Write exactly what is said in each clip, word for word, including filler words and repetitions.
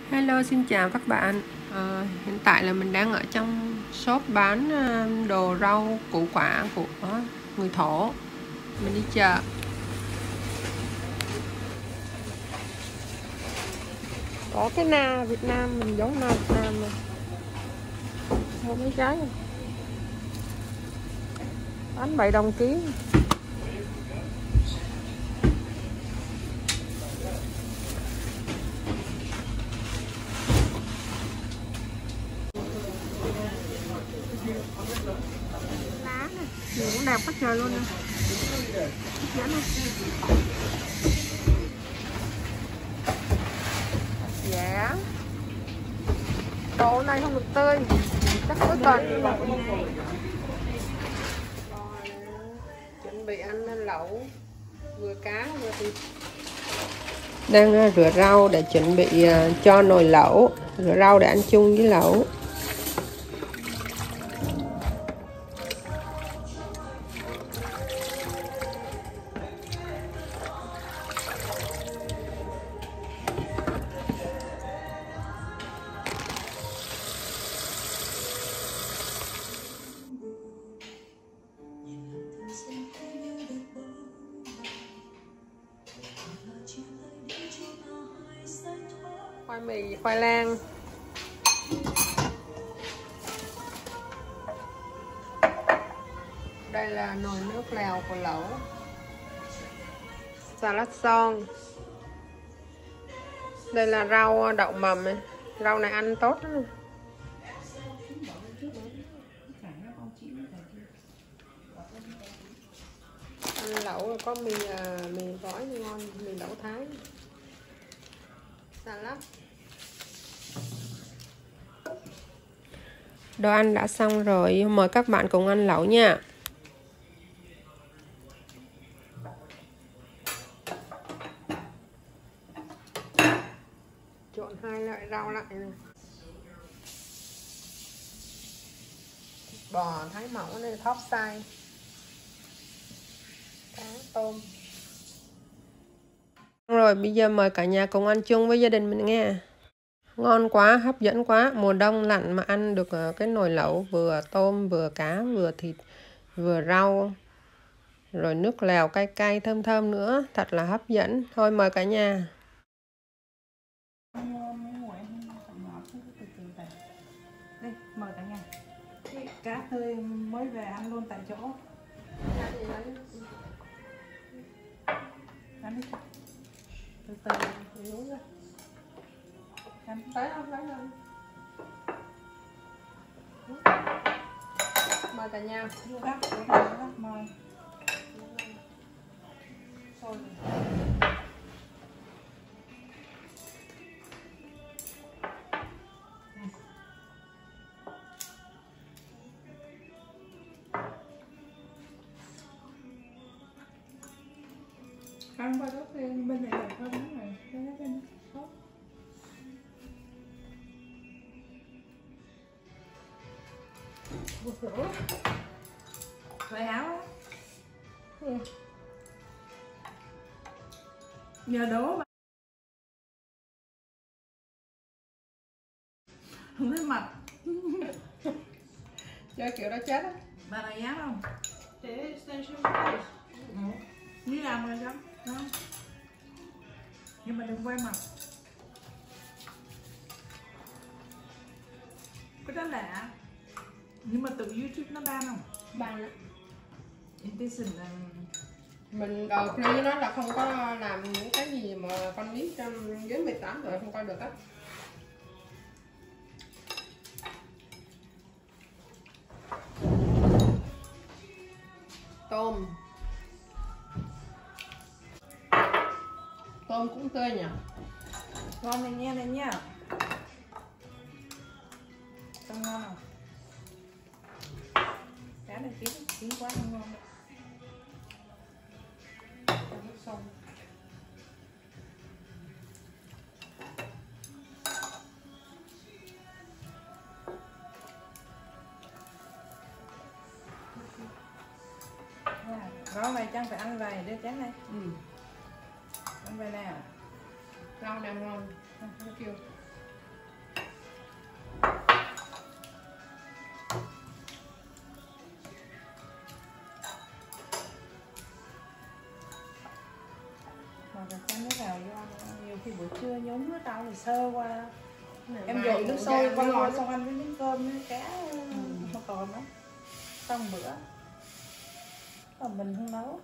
Hello, xin chào các bạn. Ờ, hiện tại là mình đang ở trong shop bán đồ rau củ quả của người Thổ. Mình đi chợ. Có cái na Việt Nam, mình giống na Việt Nam này. Mua mấy trái này. Bán bảy đồng ký. Lá này, nhìn cũng đẹp quá trời luôn nè. Hấp dẫn không? Dạ. Đồ này không được tươi, chắc cuối tuần. Chuẩn bị ăn lẩu, vừa cá vừa thịt. Đang rửa rau để chuẩn bị cho nồi lẩu, rửa rau để ăn chung với lẩu. Khoai mì, khoai lang. Đây là nồi nước lèo của lẩu. Salad son. Đây là rau đậu mầm này. Rau này ăn tốt đó. Ăn lẩu có mì mì gói ngon, mì lẩu Thái. Salad. Đồ ăn đã xong rồi, mời các bạn cùng ăn lẩu nha. Trộn hai loại rau lại này. Bò thái mỏng này, top size. Cá tôm. Rồi bây giờ mời cả nhà cùng ăn chung với gia đình mình nghe. Ngon quá, hấp dẫn quá. Mùa đông lạnh mà ăn được cái nồi lẩu vừa tôm, vừa cá, vừa thịt, vừa rau. Rồi nước lèo cay cay thơm thơm nữa. Thật là hấp dẫn. Thôi mời cả nhà. Đây, mời cả nhà. Cá tươi mới về ăn luôn tại chỗ. Ăn đi. Từ từ thì uống ra. Ăn tới không? Lấy lên. Mời cả nhà. Vô gắp, vô gắp, gắp mời. Sôi rồi. Ăn qua đốt bên này là không đúng rồi, cái đó bên sốt. Bột sữa. Vậy áo á. Ừ. Giờ đổ mà. Không thấy mặt. Chơi kiểu đó chết á. Bà này dám không? Để station price. Như làm rồi sao? Đó. Nhưng mà đừng quay mặt. Cái đó lạ. Nhưng mà từ YouTube nó ban không? Ban đó. Intention là Mình đầu free nó là không có làm những cái gì mà con nít dưới mười tám tuổi không coi được á. Tôm. Tôm cũng tươi nhỉ. ngon này nha, này nha. Tôm ngon không? Cá này chín, chín quá không ngon đâu. Nước sông. Rau này chắc phải ăn vài đứa chén này. Ừ. Ăn vài nè. Rau đang ngon. Thank you. buổi trưa nhúng nó tao thì sơ qua. Em mai dội nước ngủ sôi dậy qua mới ngồi ngon. xong ăn với miếng cơm với cá mà còn đó. Xong bữa. Còn mình không nấu.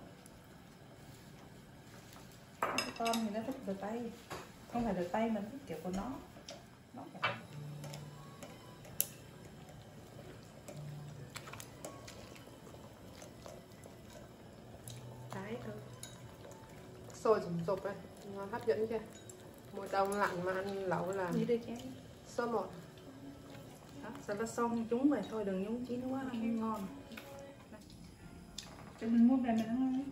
Con thì nó thích đồ Tây. Không phải đồ Tây mà thích kiểu của nó. Nó phải. Đấy thôi. Sôi rùng rục đây, ngon hấp dẫn chưa? Mùa đông lạnh mà ăn lẩu là Đi đây chén. số một. Đó, sao nó xong chúng vậy thôi đừng nhúng chín quá ăn không ngon. Cho mình mua về mình ăn.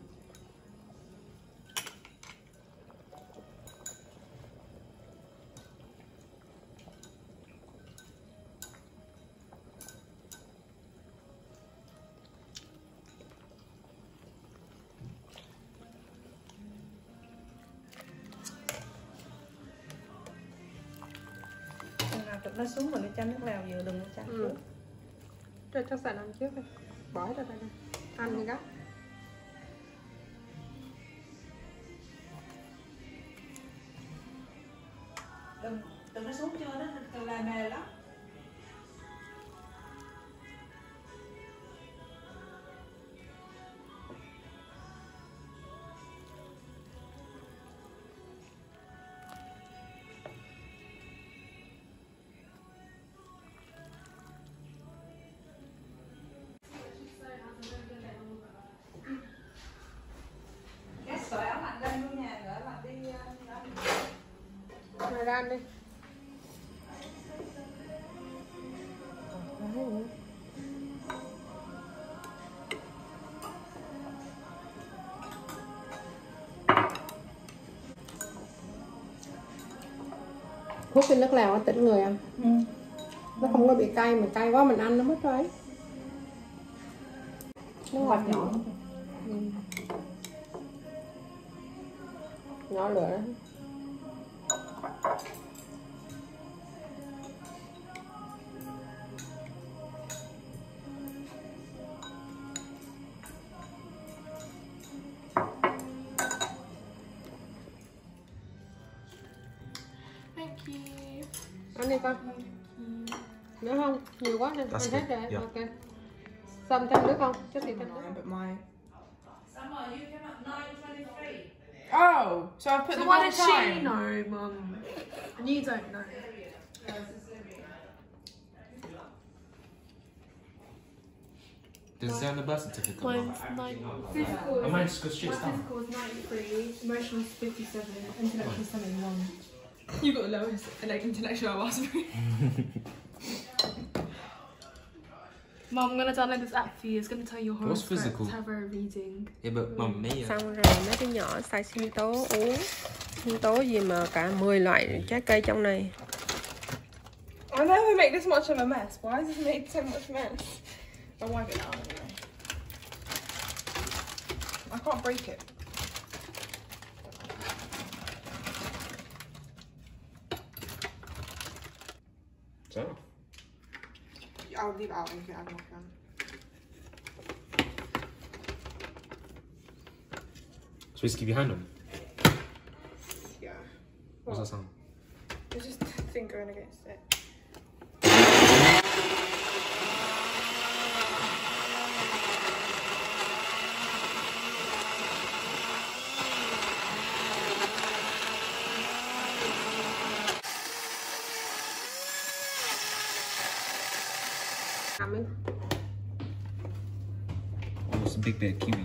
Tụi nó xuống rồi nó chanh nước lèo vừa đừng có chanh Ừ. Rồi cho sẵn ăn trước đây. Bỏ hết ra đây. Ăn thì gắt. đừng đừng nó xuống chưa đó từ là mề lắm. Sợi áo lạnh lên luôn nhà, gửi lạnh đi đó. Rồi ra ăn đi. Hút cái nước lèo nó tỉnh người ăn. Ừ. Nó không có bị cay, mà cay quá mình ăn nó mất rồi ấy. Nó ngọt Ngọt nhỏ. Ừ. Nhỏ lửa đó. Thank you. Ăn đi con. Nữa không? Nhiều quá nên ăn That's hết good, rồi. yeah. Ok. Xong thêm nước không? Chút thì thêm nước. But my... Summer, you came at nine twenty-three. Oh, so I put So the why wrong did she time. know, Mum? And you don't know. Does it say on the birth certificate? Mine's nine. Physical I is, might just go straight my down. physical is ninety-three, emotional is fifty-seven, intellectual is seventy-one. You got the lowest like, intellectual I was. Mum, I'm gonna download this app for you. It's gonna tell you What's horoscope, physical? tarot reading. Yeah, but mum, me. uh, Xong rồi mấy đứa nhỏ xài sinh tố uống. Sinh tố gì mà cả mười loại trái cây trong này. I never make this much of a mess. Why does it make so much mess? I'll wipe it out anyway. I can't break it. So, I'll leave it out and you can add more can. should we just keep behind them? Yeah. What's that sound? It's just a thing going against it. Làm đi. Almost a big bit of kiwi.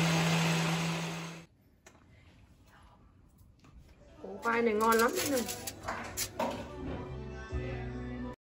Củ khoai này ngon lắm đấy này.